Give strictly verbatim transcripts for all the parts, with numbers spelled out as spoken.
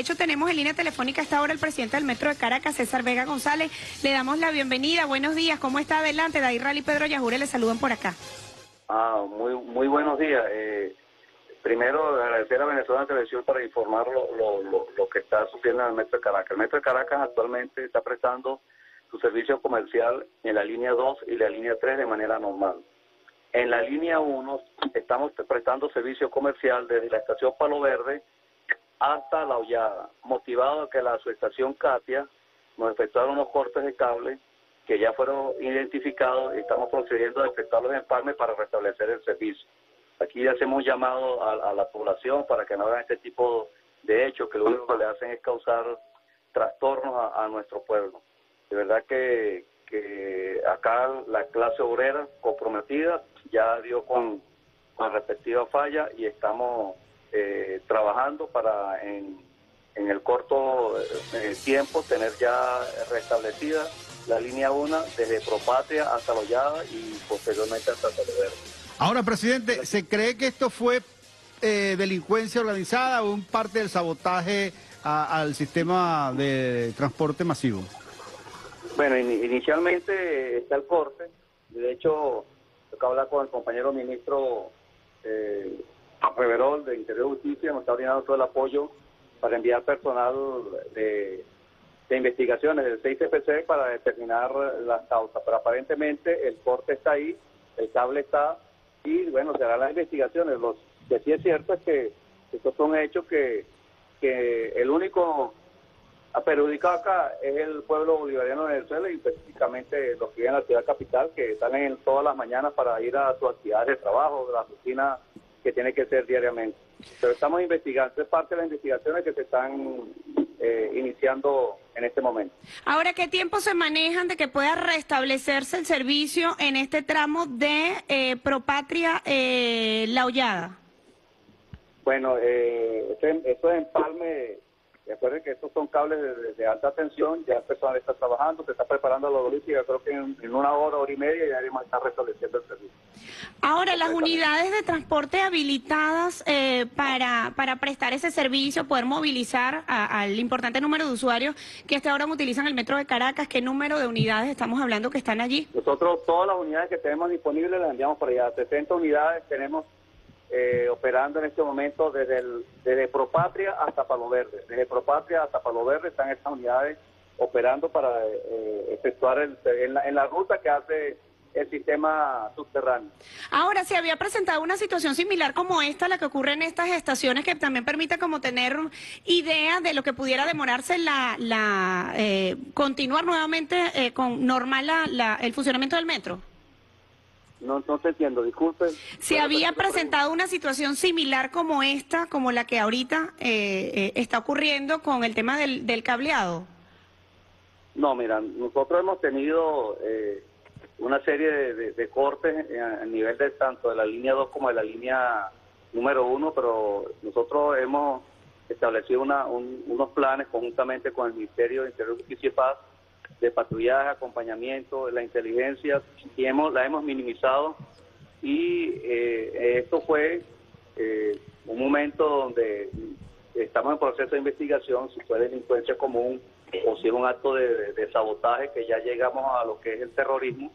hecho tenemos en línea telefónica a esta hora el presidente del Metro de Caracas, César Vega González. Le damos la bienvenida. Buenos días, ¿cómo está? Adelante, David Rally y Pedro Yajure le saludan por acá. Ah, muy muy buenos días. Eh, primero, agradecer a Venezolana Televisión para informar lo, lo, lo, lo que está sucediendo en el Metro de Caracas. El Metro de Caracas actualmente está prestando su servicio comercial en la línea dos y la línea tres de manera normal. En la línea uno estamos prestando servicio comercial desde la estación Palo Verde hasta La Hollada, motivado a que la subestación Katia nos efectuaron unos cortes de cable que ya fueron identificados y estamos procediendo a efectuar los empalmes para restablecer el servicio. Aquí ya hacemos llamado a, a la población para que no hagan este tipo de hechos que lo único que le hacen es causar trastornos a, a nuestro pueblo. De verdad que, que acá la clase obrera comprometida ya dio con, con respectiva falla y estamos eh, trabajando para en, en el corto eh, tiempo tener ya restablecida la línea uno desde Propatria hasta La Hollada y posteriormente hasta Palo Verde. Ahora, presidente, ¿se cree que esto fue eh, delincuencia organizada o un parte del sabotaje a, al sistema de transporte masivo? Bueno, in, inicialmente está el corte. De hecho, toca hablar con el compañero ministro eh, Reverol de Interior y Justicia, nos está brindando todo el apoyo para enviar personal de, de investigaciones del seis C P C para determinar las causas. Pero aparentemente el corte está ahí, el cable está, y bueno, se harán las investigaciones. Lo que sí es cierto es que estos son hechos que, que el único perjudicado acá es el pueblo bolivariano de Venezuela y específicamente los que viven en la ciudad capital, que salen todas las mañanas para ir a sus actividades de trabajo, de la rutina que tiene que ser diariamente. Pero estamos investigando, es parte de las investigaciones que se están eh, iniciando en este momento. Ahora, ¿qué tiempo se manejan de que pueda restablecerse el servicio en este tramo de eh, Propatria eh, La Hollada? Bueno, eh, eso es empalme. Recuerden que estos son cables de, de alta tensión, ya el personal está trabajando, se está preparando la logística, creo que en, en una hora, hora y media ya debemos estar restableciendo el servicio. Ahora, las unidades de transporte habilitadas eh, para, para prestar ese servicio, poder movilizar a, al importante número de usuarios que hasta ahora utilizan el Metro de Caracas, ¿qué número de unidades estamos hablando que están allí? Nosotros todas las unidades que tenemos disponibles las enviamos para allá, sesenta unidades tenemos Eh, operando en este momento desde el, desde Propatria hasta Palo Verde. Desde Propatria hasta Palo Verde están estas unidades operando para eh, efectuar el, en, la, en la ruta que hace el sistema subterráneo. Ahora, se había presentado una situación similar como esta, la que ocurre en estas estaciones, que también permite como tener idea de lo que pudiera demorarse la, la eh, continuar nuevamente eh, con normal la, la, el funcionamiento del metro. No, no te entiendo, disculpe. ¿Se había presentado una situación similar como esta, como la que ahorita eh, eh, está ocurriendo con el tema del, del cableado? No, mira, nosotros hemos tenido eh, una serie de, de, de cortes a nivel de tanto de la línea dos como de la línea número uno, pero nosotros hemos establecido una, un, unos planes conjuntamente con el Ministerio de Interior, Justicia y Paz de patrullaje, acompañamiento, de la inteligencia, y hemos, la hemos minimizado, y eh, esto fue eh, un momento donde estamos en proceso de investigación, si fue delincuencia común o si es un acto de, de, de sabotaje, que ya llegamos a lo que es el terrorismo.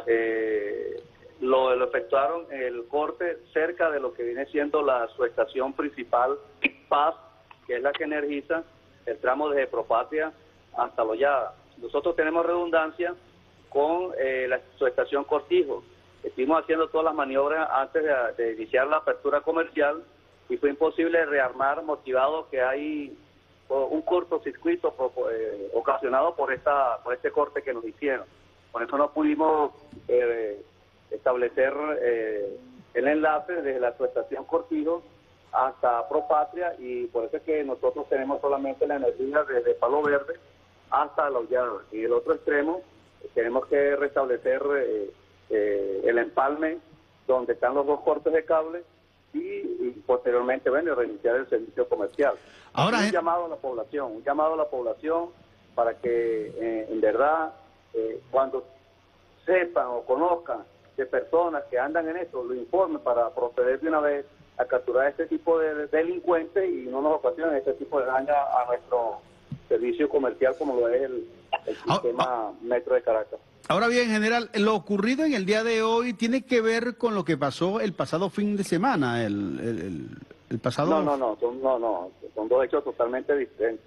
Eh, lo, lo efectuaron el corte cerca de lo que viene siendo la subestación principal Paz, que es la que energiza el tramo desde Propatria hasta La Hollada. Nosotros tenemos redundancia con eh, la subestación Cortijo. Estuvimos haciendo todas las maniobras antes de, de iniciar la apertura comercial y fue imposible rearmar, motivado que hay un cortocircuito eh, ocasionado por esta por este corte que nos hicieron. Por eso no pudimos eh, establecer eh, el enlace desde la subestación Cortijo hasta Propatria, y por eso es que nosotros tenemos solamente la energía desde Palo Verde hasta La Hollada, y el otro extremo eh, tenemos que restablecer eh, eh, el empalme donde están los dos cortes de cable y, y posteriormente, bueno, reiniciar el servicio comercial. Ahora un es... llamado a la población, un llamado a la población para que eh, en verdad eh, cuando sepan o conozcan de personas que andan en esto, lo informen para proceder de una vez a capturar este tipo de, de delincuentes y no nos ocasionen este tipo de daño a, a nuestro servicio comercial como lo es el, el sistema ah, Metro de Caracas. Ahora bien, general, lo ocurrido en el día de hoy tiene que ver con lo que pasó el pasado fin de semana, el, el, el, el pasado... No, no, no, son, no, no, son dos hechos totalmente diferentes.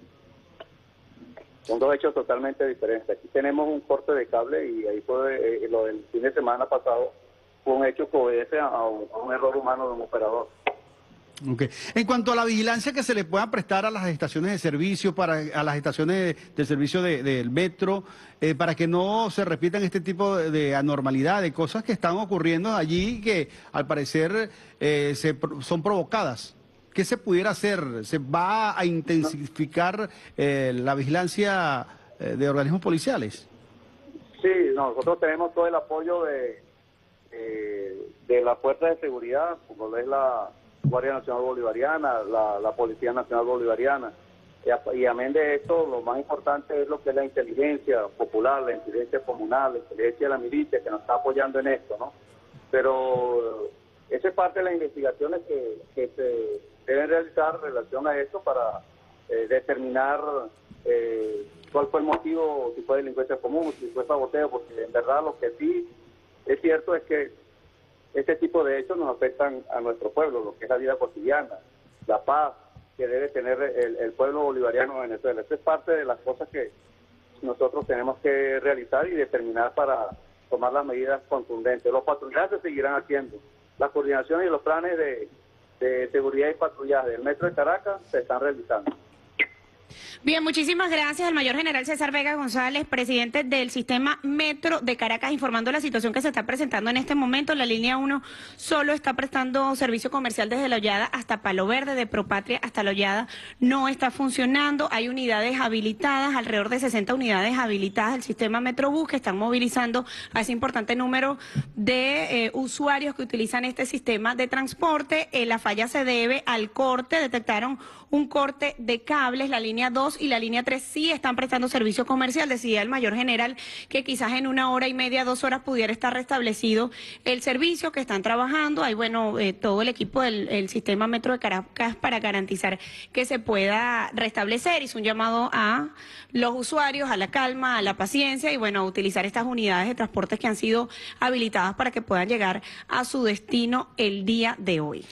Son dos hechos totalmente diferentes. Aquí tenemos un corte de cable y ahí fue eh, lo del fin de semana pasado, fue un hecho que obedece a, a, un, a un error humano de un operador. Okay. En cuanto a la vigilancia que se le pueda prestar a las estaciones de servicio, para a las estaciones de, de servicio de, del metro, eh, para que no se repitan este tipo de, de anormalidad, de cosas que están ocurriendo allí que al parecer eh, se, son provocadas. ¿Qué se pudiera hacer? ¿Se va a intensificar eh, la vigilancia eh, de organismos policiales? Sí, no, nosotros tenemos todo el apoyo de, eh, de las fuerzas de seguridad, como es la Guardia Nacional Bolivariana, la, la Policía Nacional Bolivariana. Y, a, y amén de esto, lo más importante es lo que es la inteligencia popular, la inteligencia comunal, la inteligencia de la milicia que nos está apoyando en esto, ¿no? Pero esa es parte de las investigaciones que, que se deben realizar en relación a esto para eh, determinar eh, cuál fue el motivo, si fue delincuencia común, si fue saboteo, porque en verdad lo que sí es cierto es que este tipo de hechos nos afectan a nuestro pueblo, lo que es la vida cotidiana, la paz que debe tener el, el pueblo bolivariano de Venezuela. Esta es parte de las cosas que nosotros tenemos que realizar y determinar para tomar las medidas contundentes. Los patrullajes se seguirán haciendo. Las coordinaciones y los planes de, de seguridad y patrullaje del Metro de Caracas se están realizando. Bien, muchísimas gracias al mayor general César Vega González, presidente del sistema Metro de Caracas, informando la situación que se está presentando en este momento. La línea uno solo está prestando servicio comercial desde La Hollada hasta Palo Verde, de Propatria hasta La Hollada no está funcionando. Hay unidades habilitadas, alrededor de sesenta unidades habilitadas del sistema Metrobús que están movilizando a ese importante número de eh, usuarios que utilizan este sistema de transporte. Eh, la falla se debe al corte, detectaron un corte de cables, la línea dos y la línea tres sí están prestando servicio comercial. Decía el mayor general que quizás en una hora y media, dos horas pudiera estar restablecido el servicio, que están trabajando. Hay, bueno, eh, todo el equipo del el sistema Metro de Caracas para garantizar que se pueda restablecer. Hizo un llamado a los usuarios, a la calma, a la paciencia y, bueno, a utilizar estas unidades de transportes que han sido habilitadas para que puedan llegar a su destino el día de hoy.